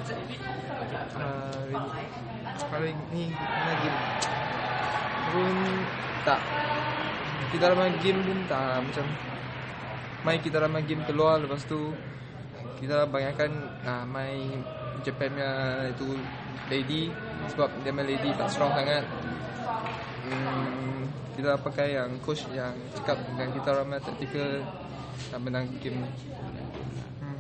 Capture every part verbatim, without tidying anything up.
Uh, kalau ni mana game pun tak, kita dalam main game pun tak macam main kita dalam main game keluar, lepas tu kita banyakkan uh, main Japan punya itu lady, sebab dia main lady tak strong sangat. Hmm, kita pakai yang coach yang cakap dengan kita orang main tactical dan menang game. Hmm.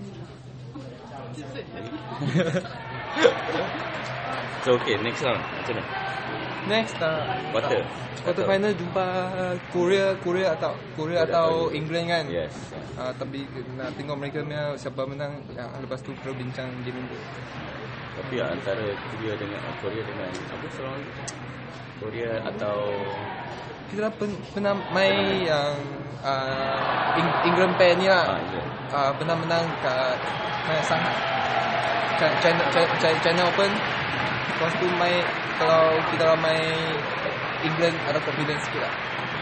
So okay, next round macam mana? Next uh, Quarter. quarter final jumpa Korea, Korea atau Korea atau England kan. Yes. Uh, tapi nak tengok mereka punya siapa menang, uh, lepas tu perlu bincang game itu. Tapi antara Korea dengan Korea dengan apa seorang Korea atau kita dah pen, pernah main yang uh, England pair ni lah. ah, yeah. Uh, pernah menang kat mana, Shanghai, China, China, China Open. Lepas tu main, kalau kita dah main England ada confidence sikit lah.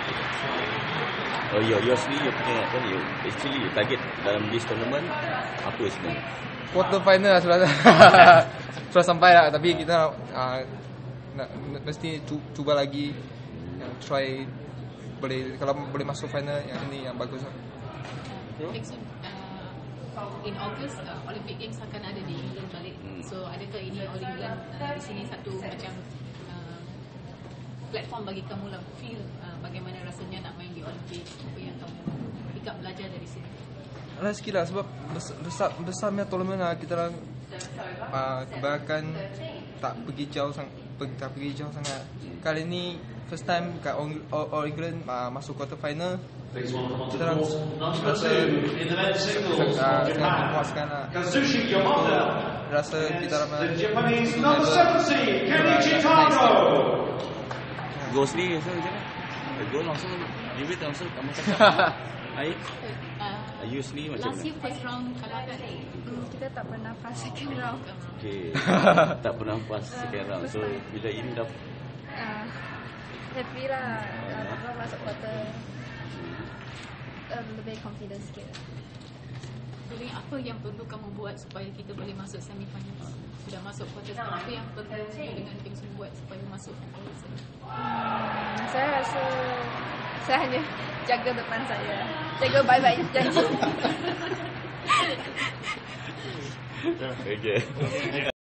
Oh ya, you sendiri you punya apa you actually you target dalam this tournament apa sebenarnya? Quarter final lah sudah. Sudah sampai lah, tapi kita uh, nak, mesti cuba lagi, yang try boleh, kalau boleh masuk final yang ini yang bagus lah. Next, uh, in August uh, Olympic Games akan ada di England balik. Hmm. So adakah ini All England uh, di sini satu macam uh, platform bagi kamu lah, feel uh, bagaimana rasanya nak main di Olympic, apa yang kamu pick up belajar dari sini? Ada sikit lah, sebab besar besar, besar punya tournament lah, kita orang uh, kebanyakan tak pergi jauh sang, tak pergi jauh sangat. Kali ni first time kat All, All, All England uh, masuk quarter final. Kita orang rasa uh, sangat memuaskan lah. Rasa kita orang Go sendiri so macam mana? Go langsung give it langsung kamu cakap. Aik. Uh, You sendiri macam last mana? year first round kalah kan? Hmm, kita tak pernah pass second round. Okay. Tak pernah pas second round. So bila ini dah Uh, happy lah, uh, dapat masuk quarter. Uh, lebih confident sikit. Jadi apa yang perlu kamu buat supaya kita boleh masuk semi final? Sudah masuk quarter, apa yang perlu dengan tim semua buat supaya masuk final? Hmm, saya rasa saya hanya jaga depan saya, jaga baik-baik janji. okay.